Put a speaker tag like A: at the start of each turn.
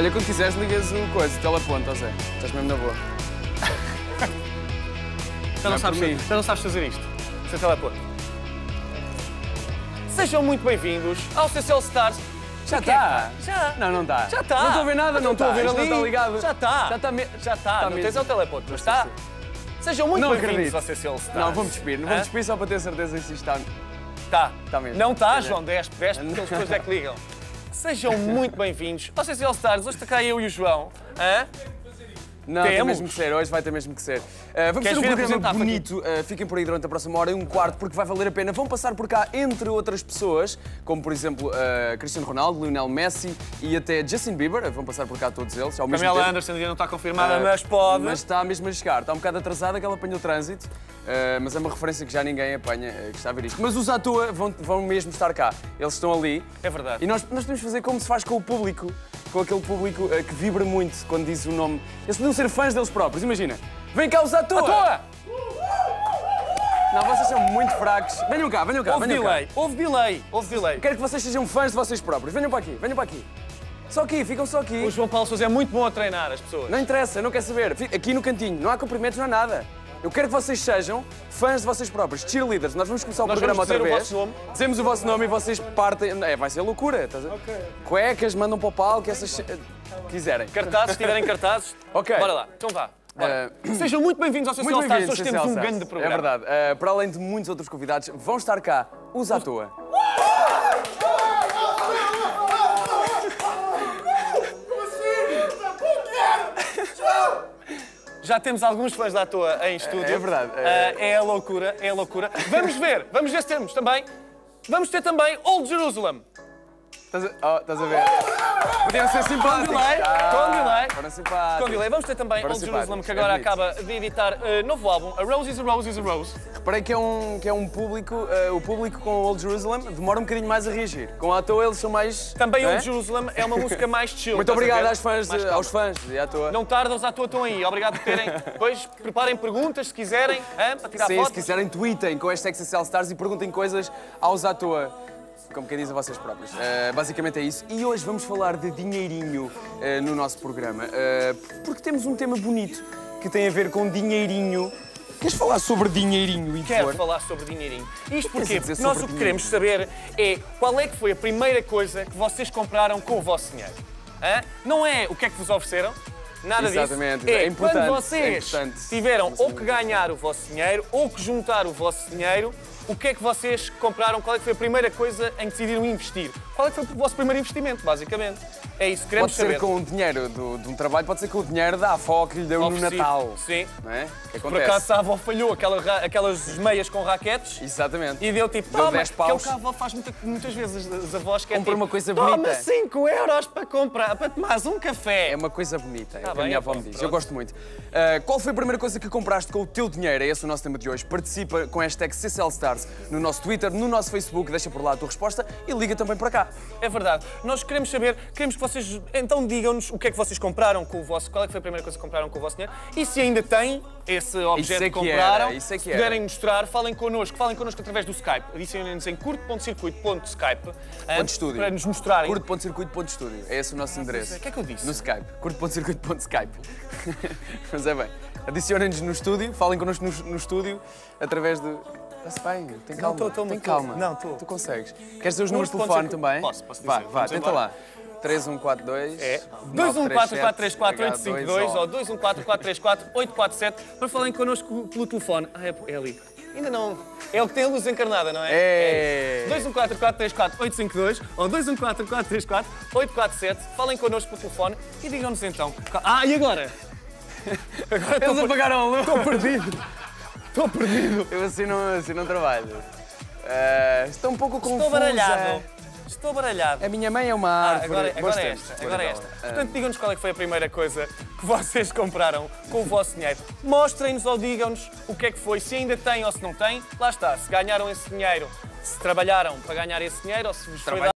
A: Olha, quando quiseres, ligas o coisa, o teleponto, ó Zé. Estás mesmo na boa.
B: Já não sabes fazer isto. Sem teleponto. Sejam muito bem-vindos ao CCL Stars.
A: Já está?
B: Já.
A: Não, não está.
B: Já está.
A: Não estou a ver nada, não estou a ver ali. Não está ligado.
B: Já está.
A: Já está
B: Já está. Não tens o teleponto, mas está. Sejam muito bem-vindos ao CCL Stars.
A: Não, vou-me despir. Não vou-me despir só para ter certeza que isto está...
B: Está.
A: Está mesmo.
B: Não está, João. Despe, porque eles depois é que ligam. Sejam muito bem-vindos ao CCL Stars. Hoje está cá eu e o João.
A: Não, tem mesmo que ser. Hoje vai ter mesmo que ser. Vamos ter um programa bonito. Fiquem por aí durante a próxima hora e um quarto, porque vai valer a pena. Vão passar por cá, entre outras pessoas, como por exemplo Cristiano Ronaldo, Lionel Messi e até Justin Bieber. Vão passar por cá todos eles. Ao mesmo
B: Pamela
A: tempo.
B: Anderson ainda não está confirmada, mas pode.
A: Mas está mesmo a chegar. Está um bocado atrasada, que ela apanhou o trânsito. Mas é uma referência que já ninguém apanha, que está a ver isto. Mas os à toa vão mesmo estar cá. Eles estão ali.
B: É verdade.
A: E nós podemos fazer como se faz com o público. Com aquele público que vibra muito quando diz o nome. Eles podiam ser fãs deles próprios, imagina. Vem cá os à toa!
B: À toa!
A: Não, vocês são muito fracos. Venham cá, venham cá.
B: Houve delay, houve delay, houve delay.
A: Quero que vocês sejam fãs de vocês próprios. Venham para aqui, venham para aqui. Só aqui, ficam só aqui.
B: O João Paulo Sousa é muito bom a treinar as pessoas.
A: Não interessa, não quer saber. Aqui no cantinho, não há cumprimentos, não há nada. Eu quero que vocês sejam fãs de vocês próprios, cheerleaders. Nós vamos começar o programa outra vez.
B: Vamos dizer o vosso nome.
A: Dizemos o vosso nome e vocês partem... vai ser loucura, estás a ver? Okay. Cuecas, mandam para o palco, essas... quiserem.
B: Cartazes, se tiverem cartazes.
A: Ok.
B: Bora lá, então vá. Sejam muito bem-vindos ao CCL Stars. Hoje temos um grande programa.
A: É verdade. Para além de muitos outros convidados, vão estar cá os à toa.
B: Já temos alguns fãs da toa em estúdio.
A: É verdade.
B: É a loucura, é a loucura. Vamos ver se temos também. Vamos ter também Old Jerusalem.
A: Estás a ver? Podiam ser simpáticos.
B: Com delay.
A: Foram simpáticos.
B: Com delay. Vamos ter também Old Jerusalem, que agora acaba de editar novo álbum, A Rose is a Rose is a Rose.
A: Reparei que é um público, o público com o Old Jerusalem demora um bocadinho mais a reagir. Com a à toa eles são mais...
B: Também Old Jerusalem é uma música mais chill.
A: Muito obrigado aos fãs de à toa.
B: Não tarda, os à toa estão aí. Obrigado por terem. Depois preparem perguntas se quiserem, para tirar fotos.
A: Se quiserem, tweetem com a hashtag CCL Stars e perguntem coisas aos à toa. Como quem diz a vocês próprios. Basicamente é isso. E hoje vamos falar de dinheirinho no nosso programa. Porque temos um tema bonito que tem a ver com dinheirinho. Queres falar sobre dinheirinho, Igor?
B: Quero falar sobre dinheirinho. Isto porque nós o que queremos saber é qual é que foi a primeira coisa que vocês compraram com o vosso dinheiro. Não é o que é que vos ofereceram, nada disso.
A: Exatamente.
B: É
A: importante.
B: Quando vocês tiveram ou que ganhar o vosso dinheiro ou que juntar o vosso dinheiro, o que é que vocês compraram? Qual é que foi a primeira coisa em que decidiram investir? Qual é que foi o vosso primeiro investimento, basicamente? É isso que queremos saber.
A: Pode ser com o dinheiro de um trabalho, pode ser com o dinheiro da avó que lhe deu no Natal.
B: Sim.
A: Não é? Que
B: por acaso a avó falhou aquelas meias com raquetes.
A: Exatamente.
B: E deu tipo,
A: deu 10 paus.
B: Que é o que a avó faz muitas vezes, as avós que é
A: compra
B: tipo,
A: uma coisa bonita.
B: Toma 5 euros para comprar, para tomares um café.
A: É uma coisa bonita, é o que a
B: bem,
A: minha avó me diz.
B: Pronto.
A: Eu gosto muito. Qual foi a primeira coisa que compraste com o teu dinheiro? É esse o nosso tema de hoje. Participa com a hashtag CCL Stars no nosso Twitter, no nosso Facebook, deixa por lá a tua resposta e liga também para cá.
B: É verdade. Nós queremos saber, queremos que vocês, então digam-nos o que é que vocês compraram com o vosso, qual é que foi a primeira coisa que compraram com o vosso dinheiro e se ainda têm esse objeto que compraram, se puderem mostrar, falem connosco através do Skype. Adicionem-nos em curto.circuito.skype para nos mostrarem.
A: Curto.circuito.estúdio. É esse o nosso endereço.
B: O que é que eu disse?
A: No Skype. Curto.circuito.skype. Mas é bem. Adicionem-nos no estúdio, falem connosco no estúdio através de... Está-se bem, tem calma. Tem calma.
B: Não, estou.
A: Tu consegues. Queres ter os números de telefone também?
B: Posso dizer.
A: Vá, tenta lá. 3142
B: 214-434-852 ou 214-434-847 para falarem connosco pelo telefone. É ali. Ainda não. É o que tem a luz encarnada, não é?
A: É.
B: 214-434-852 ou 214-434-847. Falem connosco pelo telefone e digam-nos então. E agora?
A: Eles apagaram a luz.
B: Estou perdido.
A: Eu assim não trabalho. Estou um pouco confusa.
B: Estou baralhado.
A: A minha mãe é uma árvore.
B: Agora é esta. Portanto, digam-nos qual é que foi a primeira coisa que vocês compraram com o vosso dinheiro. Mostrem-nos ou digam-nos o que é que foi, se ainda têm ou se não têm. Lá está, se ganharam esse dinheiro, se trabalharam para ganhar esse dinheiro ou se vos foi dado